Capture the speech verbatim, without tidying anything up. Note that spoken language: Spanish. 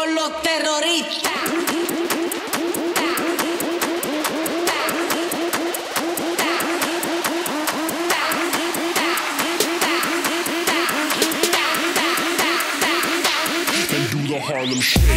con los terroristas. And do the Harlem Shake.